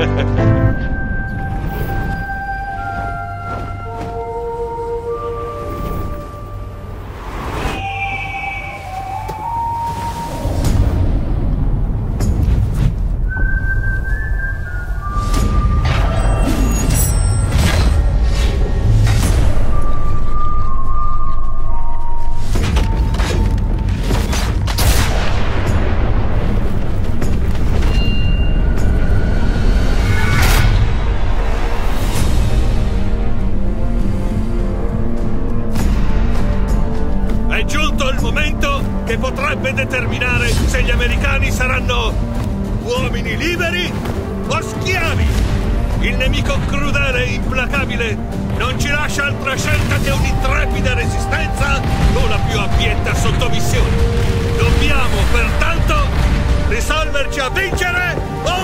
Che potrebbe determinare se gli americani saranno uomini liberi o schiavi. Il nemico crudele e implacabile non ci lascia altra scelta che un'intrepida resistenza o la più abietta sottomissione. Dobbiamo, pertanto, risolverci a vincere o